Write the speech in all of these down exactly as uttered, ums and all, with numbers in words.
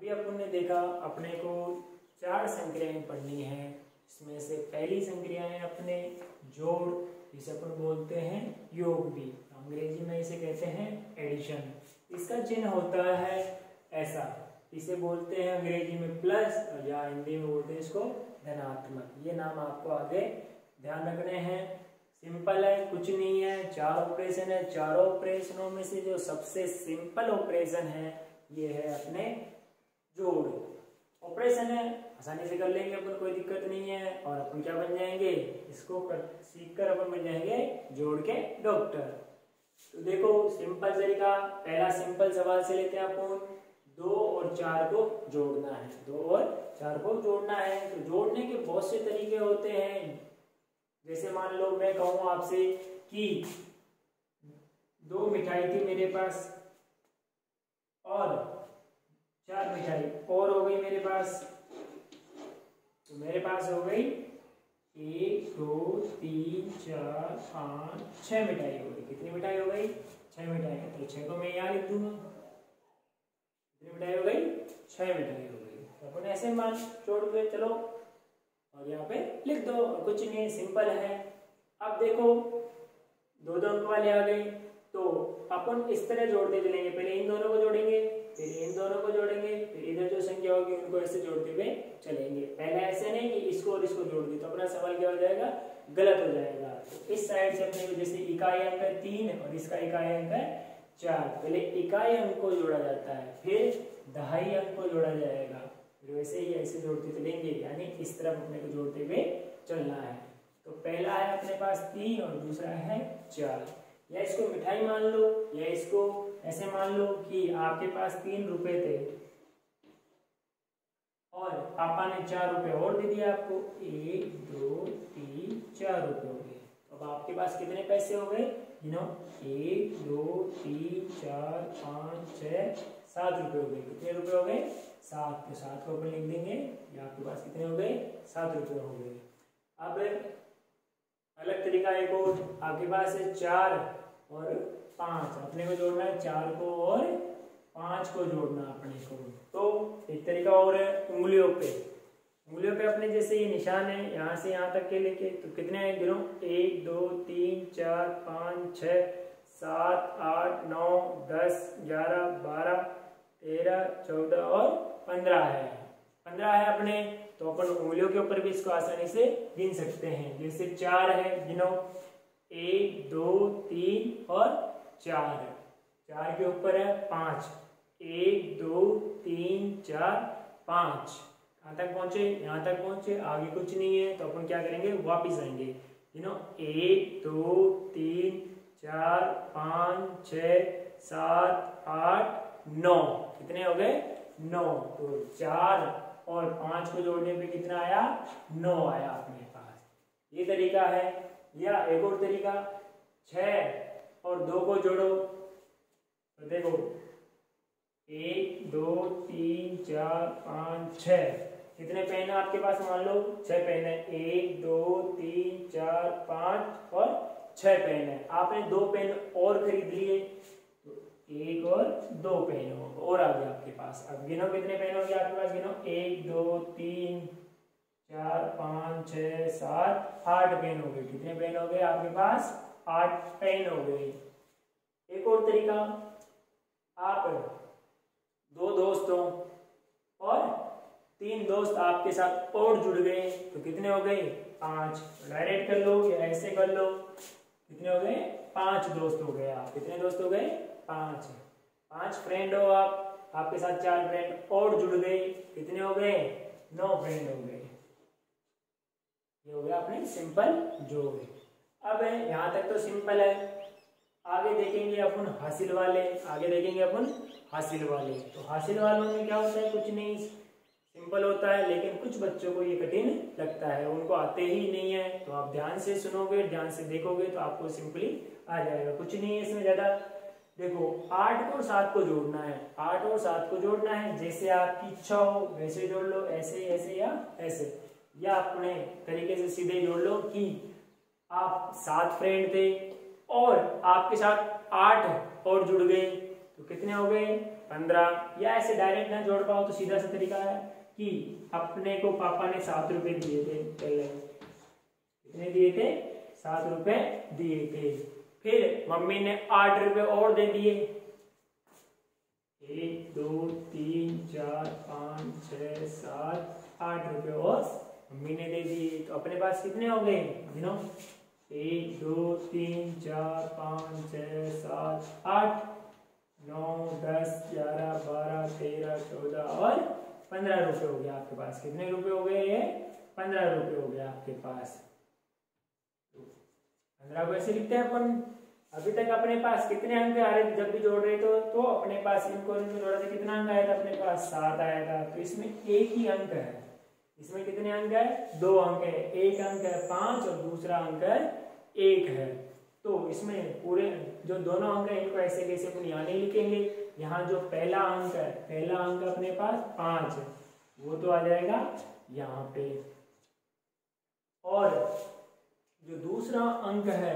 अभी अपन ने देखा अपने को चार संक्रियाएं पढ़नी है। इसमें से पहली संक्रिया है अपने जोड़, जिसे अपन बोलते हैं योग भी, अंग्रेजी में इसे कहते हैं एडिशन। इसका चिन्ह होता है ऐसा, इसे बोलते हैं अंग्रेजी में प्लस या हिंदी में बोलते हैं इसको धनात्मक। ये नाम आपको आगे ध्यान रखने हैं। सिंपल है, कुछ नहीं है, चार ऑपरेशन है। चारों ऑपरेशनों में से जो सबसे सिंपल ऑपरेशन है ये है अपने जोड़ ऑपरेशन है। आसानी से कर लेंगे अपन, कोई दिक्कत नहीं है। और अपन क्या बन जाएंगे, इसको कर सीख कर अपन बन जाएंगे जोड़ के डॉक्टर। तो देखो सिंपल तरीका, पहला सिंपल सवाल से लेते हैं अपन। दो और चार को जोड़ना है, दो और चार को जोड़ना है। तो जोड़ने के बहुत से तरीके होते हैं। जैसे मान लो मैं कहूं आपसे कि दो मिठाई थी मेरे पास और चार मिठाई और हो गई मेरे पास, तो मेरे पास हो गई एक दो तीन चार पाँच छह मिठाई हो गई। कितनी मिठाई हो गई, छह मिठाई। तो छह को मैं यहाँ लिख दूंगा, कितनी मिठाई हो गई, छह मिठाई हो गई। तो अपन ऐसे मान जोड़ के चलो और यहाँ पे लिख दो, कुछ नहीं, सिंपल है। अब देखो दो दो अंक वाले आ गए, तो अपन इस तरह जोड़ते चलेंगे। पहले इन दोनों को जोड़ेंगे, फिर इन दोनों को जोड़ेंगे, फिर इधर जो संख्या होगी उनको ऐसे जोड़ते हुए चलेंगे। पहले ऐसे नहीं कि इसको और इसको जोड़ दी, तो अपना सवाल क्या हो जाएगा, गलत हो जाएगा। तो इस साइड से अपने को जैसे इकाई अंक है तीन और इसका इकाई अंक है चार, पहले इकाई अंक को जोड़ा जाता है, फिर दहाई अंक को जोड़ा जाएगा, फिर वैसे ही ऐसे जोड़ते चलेंगे। यानी इस तरफ अपने को जोड़ते हुए चलना है। तो पहला है अपने पास तीन और दूसरा है चार। या इसको मिठाई मान लो, या इसको ऐसे मान लो कि आपके पास तीन रुपए थे और पापा ने चार रुपए और दे दिया आपको। एक दो तीन चार रुपए हो गए। अब आपके पास कितने पैसे हो गए, यू नो एक दो तीन चार पाँच छः सात रुपए हो गए। कितने रुपए हो गए, सात। तो सात को अपन लिख देंगे, ये आपके पास कितने हो गए, सात रुपए हो गए। अब अलग तरीका एक और, आपके पास है चार और पाँच, अपने को जोड़ना है चार को और पाँच को जोड़ना अपने को। तो एक तरीका और है उंगलियों पे, उंगलियों पे अपने जैसे ये निशान है यहाँ से यहाँ तक के लेके, तो कितने हैं गिनो, एक दो तीन चार पाँच छः सात आठ नौ दस ग्यारह बारह तेरह चौदह और पंद्रह है, पंद्रह है अपने। तो अपन उंगलियों के ऊपर भी इसको आसानी से गिन सकते हैं। जैसे चार है, गिनो एक दो तीन और चार, चार के ऊपर है पाँच, एक दो तीन चार पाँच। कहाँ तक पहुंचे, यहाँ तक पहुंचे, आगे कुछ नहीं है। तो अपन क्या करेंगे, वापिस आएंगे। यू नो एक दो तीन चार पाँच छः सात आठ नौ, कितने हो गए, नौ। तो चार और पाँच को जोड़ने पे कितना आया, नौ आया अपने पास। ये तरीका है। या एक और तरीका, छः और दो को जोड़ो, तो देखो एक दो तीन चार पाँच छः, कितने पेन है आपके पास, मान लो छः पेन है। एक दो तीन चार पाँच और छः पेन है। आपने दो पेन और खरीद लिए, तो एक और दो पेन और आ गया आपके पास। अब गिनो कितने पेन हो गए आपके पास, गिनो एक दो तीन चार पाँच छः सात आठ पेन हो गए। कितने पेन हो गए आपके पास, आठ पेन हो गए। एक और तरीका, आप दो दोस्त हो और तीन दोस्त आपके साथ और जुड़ गए, तो कितने हो गए, पांच। डायरेक्ट कर लो या ऐसे कर लो, कितने हो गए, पांच दोस्त हो गए आप। कितने दोस्त हो गए, पांच। पांच फ्रेंड हो आप, आपके साथ चार फ्रेंड और जुड़ गए, कितने हो गए, नौ फ्रेंड हो गए। ये हो गया अपने सिंपल जोड़। अब यहाँ तक तो सिंपल है। आगे देखेंगे अपन हासिल वाले, आगे देखेंगे अपन हासिल वाले। तो हासिल वालों में क्या होता है, कुछ नहीं, सिंपल होता है, लेकिन कुछ बच्चों को ये कठिन लगता है, उनको आते ही नहीं है। तो आप ध्यान से सुनोगे, ध्यान से देखोगे तो आपको सिंपली आ जाएगा। कुछ नहीं है इसमें ज्यादा। देखो आठ और सात को जोड़ना है, आठ और सात को जोड़ना है, जैसे आपकी इच्छा हो वैसे जोड़ लो, ऐसे ऐसे या ऐसे, या अपने तरीके से सीधे जोड़ लो कि आप सात फ्रेंड थे और आपके साथ आठ और जुड़ गए, तो तो कितने हो गए पंद्रह। या ऐसे डायरेक्ट ना जोड़ पाओ तो सीधा सा तरीका है कि अपने को पापा ने सात रुपए दिए थे पहले, कितने दिए थे सात रुपए दिए थे। फिर मम्मी ने आठ रुपए और दे दिए, एक दो तीन चार पाँच छः सात आठ रुपए और मम्मी ने दे दिए। तो अपने पास कितने हो गए गिनो, एक दो तीन चार पाँच छः सात आठ नौ दस ग्यारह बारह तेरह चौदह और पंद्रह रुपए हो गया आपके पास। कितने रुपए हो गए ये पंद्रह रुपए हो गया आपके पास। पंद्रह को ऐसे लिखते हैं अपन। अभी तक अपने पास कितने अंक आ रहे थे जब भी जोड़ रहे तो तो अपने पास इनको इनको जोड़ा था, कितना अंक आया था अपने पास सात आया था। तो इसमें एक ही अंक है, इसमें कितने अंक है दो अंक है, एक अंक है पांच और दूसरा अंक है एक है। तो इसमें पूरे जो दोनों अंक है इनको ऐसे कैसे अपन यहाँ नहीं लिखेंगे, यहाँ जो पहला अंक है पहला अंक अपने पास पांच है वो तो आ जाएगा यहाँ पे, और जो दूसरा अंक है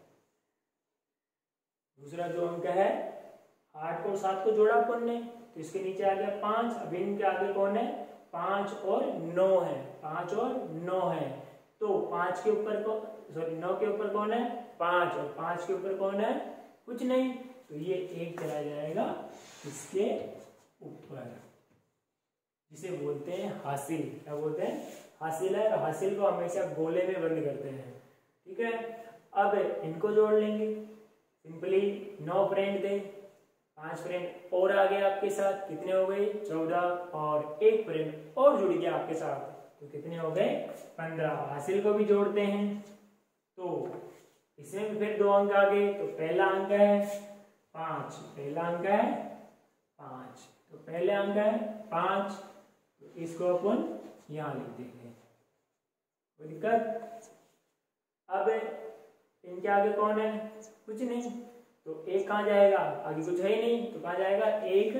दूसरा जो अंक है आठ और सात को जोड़ा अपन ने तो इसके नीचे आ गया पांच। अब इनके आगे कौन है पांच और नौ है, पांच और नौ है। तो पांच के ऊपर को सॉरी नौ के ऊपर कौन है पांच और पांच के ऊपर कौन है कुछ नहीं, तो ये एक चला जाएगा इसके ऊपर, जिसे बोलते हैं हासिल। क्या बोलते हैं हासिल है। हासिल को हमेशा गोले में बंद करते हैं, ठीक है। अब इनको जोड़ लेंगे सिंपली, नौ फ्रेंड थे पांच फ्रेंड और आ गए आपके साथ, कितने हो गए चौदह और एक फ्रेंड और जुड़ गया आपके साथ तो कितने हो गए पंद्रह। हासिल को भी जोड़ते हैं तो इसमें भी फिर दो अंक आ गए। तो पहला अंक है पांच, पहला अंक है पांच, तो पहले अंक है पांच, तो इसको अपन यहां लिख देंगे, कोई दिक्कत। अब इनके आगे कौन है कुछ नहीं, तो एक कहां जाएगा आगे कुछ है ही नहीं, तो कहां जाएगा एक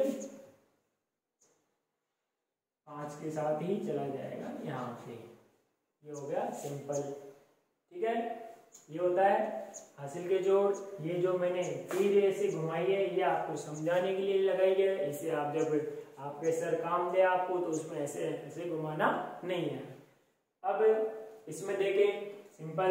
पांच के साथ ही चला जाएगा यहाँ पे। ये हो गया सिंपल, ठीक है। ये होता है हासिल के जोड़। ये जो मैंने तीर ऐसे घुमाई है ये आपको समझाने के लिए लगाई है, इसे आप जब आपके सर काम दे आपको तो उसमें ऐसे ऐसे घुमाना नहीं है। अब इसमें देखें सिंपल,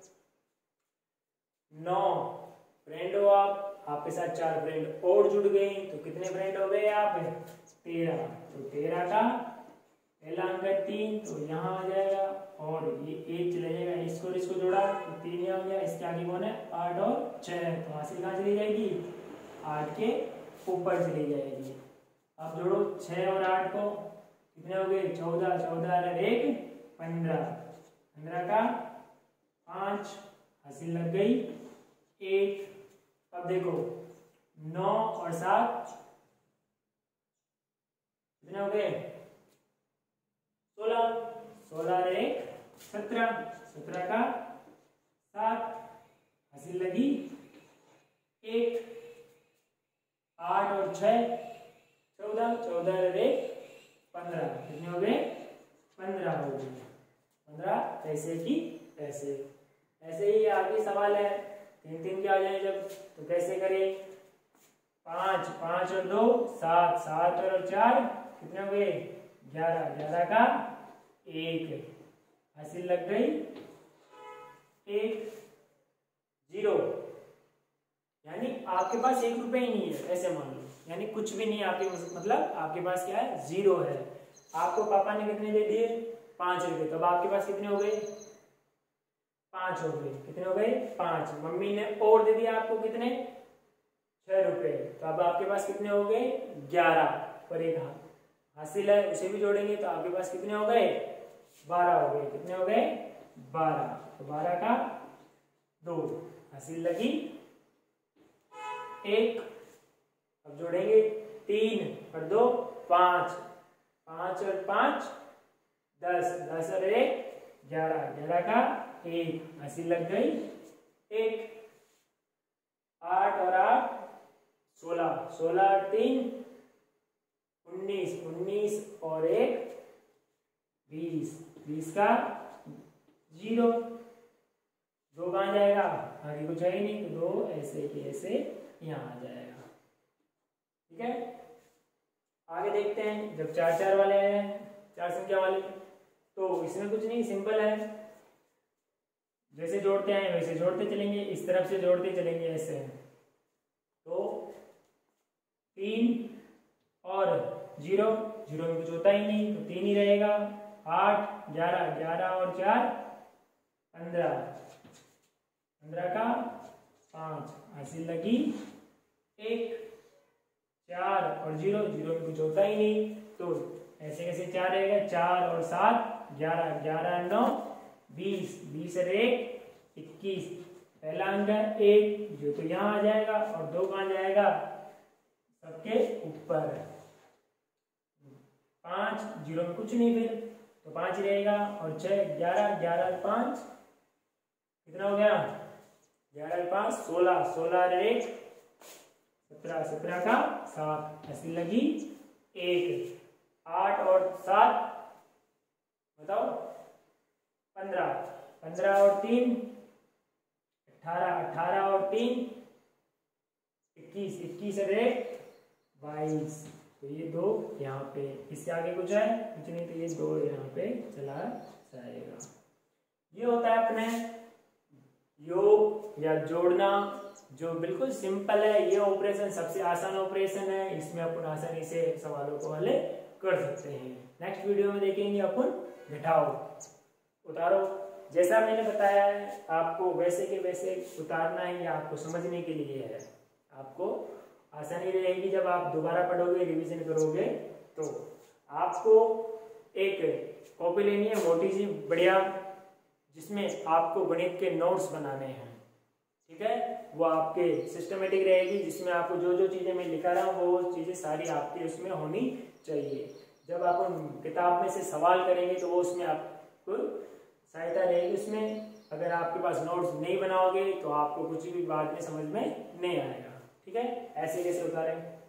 नौ फ्रेंड हो आप, आपके साथ चार फ्रेंड और जुड़ गए तो कितने फ्रेंड हो गए आप तेरह। तो तेरह का पहला अंक है तीन तो यहाँ आ जाएगा और ये एक चले जाएगा, इसको इसको जोड़ा तो तीन आ गया। इसके आगे कौन है आठ और छह, तो हासिल कहाँ चली जाएगी आठ के ऊपर चली जाएगी। अब जोड़ो छह और आठ को, कितने हो गए चौदह, चौदह और एक पंद्रह, पंद्रह का पांच हासिल लग गई एक। अब देखो नौ और सात कितने हो गए सोलह, सोलह और एक सत्रह, सत्रह का सात हासिल लगी एक। आठ और छह चौदह, चौदह और एक पंद्रह, कितने हो गए पंद्रह हो गए। पंद्रह ऐसे की ऐसे। ऐसे ही आगे सवाल है तीन तीन के आ जाए जब तो कैसे करें, पांच, पांच और दो सात, सात और चार कितने हो गए ग्यारह, ग्यारह का एक हासिल लग गई एक जीरो, यानी आपके पास एक रुपए ही नहीं है ऐसे मान लो, यानी कुछ भी नहीं आपके मतलब आपके पास क्या है जीरो है। आपको पापा ने कितने दे दिए पांच रुपए, तो अब आपके पास कितने हो गए पांच हो गए, कितने हो गए पांच। मम्मी ने और दे दिया आपको कितने छह रुपए, तो अब आपके पास कितने हो गए ग्यारह और एक हासिल है उसे भी जोड़ेंगे तो आपके पास कितने हो गए बारह हो गए, कितने हो गए बारह। तो बारह का दो हासिल लगी एक। अब जोड़ेंगे तीन और दो पांच, पांच और पांच दस, दस और एक ग्यारह, ग्यारह का एक हासिल लग गई एक। आठ और आठ सोलह, सोलह और तीन उन्नीस, उन्नीस और एक बीस, बीस का जीरो। दो कहाँ जाएगा आगे कुछ है ही नहीं तो दो ऐसे के ऐसे यहाँ आ जाएगा। ठीक है, आगे देखते हैं। जब चार चार वाले आए हैं, चार संख्या वाले, तो इसमें कुछ नहीं, सिंपल है, जैसे जोड़ते हैं वैसे जोड़ते चलेंगे, इस तरफ से जोड़ते चलेंगे ऐसे। तो तीन और जीरो, जीरो में कुछ होता ही नहीं तो तीन ही रहेगा। आठ, ग्यारह, ग्यारह और चार पंद्रह, पंद्रह का पांच, हासिल लगी एक। चार और जीरो, जीरो में कुछ होता ही नहीं तो ऐसे कैसे चार रहेगा। चार और सात ग्यारह, ग्यारह नौ बीस, बीस और एक इक्कीस। पहला अंक है एक, जो तो यहाँ आ जाएगा, और दो कहाँ जाएगा, सबके ऊपर। पांच, जीरो में कुछ नहीं फिर तो पांच ही रहेगा, और छह, ग्यारह, ग्यारह पांच कितना हो गया, ग्यारह पांच सोलह, सोलह और एक सत्रह, सत्रह का सात, ऐसी लगी एक। आठ और सात बताओ पंद्रह, पंद्रह और तीन अठारह, अठारह और तीन इक्कीस, इक्कीस और एक बाईस। तो ये दो यहाँ पे, इससे आगे कुछ है कुछ नहीं, तो ये दो यहाँ पे चला जाएगा। ये होता है अपने योग या जोड़ना, जो बिल्कुल सिंपल है। ये ऑपरेशन सबसे आसान ऑपरेशन है, इसमें अपन आसानी से सवालों को हल कर सकते हैं। नेक्स्ट वीडियो में देखेंगे अपन घटाओ उतारो। जैसा मैंने बताया है आपको वैसे के वैसे उतारना है, या आपको समझने के लिए है, आपको आसानी रहेगी जब आप दोबारा पढ़ोगे, रिवीजन करोगे। तो आपको एक कॉपी लेनी है मोटी सी बढ़िया, जिसमें आपको गणित के नोट्स बनाने हैं, ठीक है। वो आपके सिस्टमेटिक रहेगी, जिसमें आपको जो जो चीजें मैं लिखा रहा हूँ वो चीजें सारी आपकी उसमें होनी चाहिए। जब आप उन किताब में से सवाल करेंगे तो वो उसमें आपको सहायता रहेगी उसमें। अगर आपके पास नोट्स नहीं बनाओगे तो आपको कुछ भी बाद में समझ में नहीं आएगा, ठीक है। ऐसे कैसे उतारें।